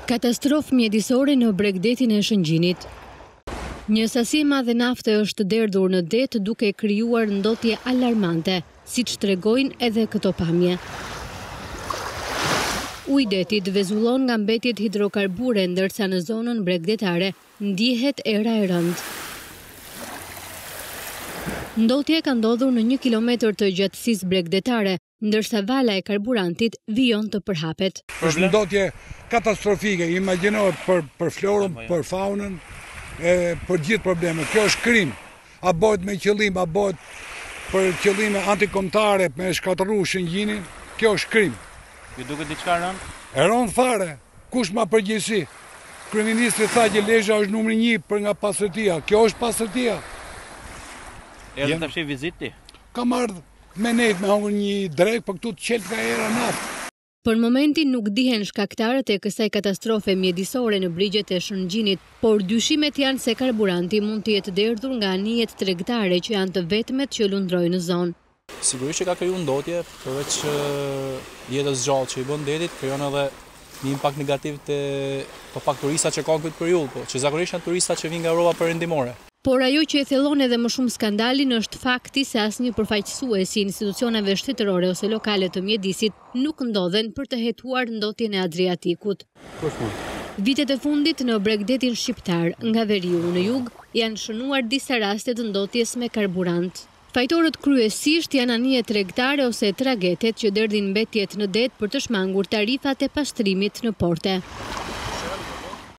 Katastrofë mjedisore në Bregdetin e Shëngjinit. Një sasi e madhe nafte është derdhur në det duke krijuar ndotje alarmante, siç tregojnë edhe këto pamje. Uji i detit vezullon nga mbetjet hidrokarbure, ndërsa në zonën bregdetare ndihet era e rëndë. Ndotja ka ndodhur në 1 kilometër të gjatësisë bregdetare, ndërsa vala e karburantit vijon të përhapet. Është ndotje katastrofike, imagjinohet për florën, për faunën, për gjithë problemet. Kjo është krim. A bëhet me qëllim, a bëhet për qëllime antikombëtare, me shkatërru Shëngjinin, kjo është krim. Ju duket diçka rënd? E rënd fare. Kush ma përgjegjësi? Kryeministri tha që Lezhë është numri 1 për nga pastërtia. Kjo është pastërtia. Erdhë të fshi viziti? Kam ardhë me nejtë me hongër një drek, për këtu të qelë nga era naftë. Për momentin nuk dihen shkaktarët e kësaj katastrofe mjedisore në brigjet e Shëngjinit, por dyshimet janë se karburanti mund të jetë derdhur nga anijet tregtare që janë të vetmet që lundrojnë në zonë. Sigurisht që ka kriju ndotje, përveç jetës gjallë që i bën detit, krijon edhe një impakt negativ te pak turista që kanë këtë periudhë, po që zakonisht janë turista që vinë nga Europa perëndimore. Por ajo që e thellon edhe më shumë skandalin është fakti se asnjë përfaqësues i institucioneve shtetërore ose lokale të mjedisit nuk ndodhen për të hetuar ndotjen e Adriatikut. Vitet e fundit në Bregdetin shqiptar, nga veriu në jug, janë shënuar disa raste të ndotjes me karburant. Fajtorët kryesisht janë anijet tregtare ose tragetet që derdhin mbetjet në det për të shmangur tarifat e pastrimit në porte.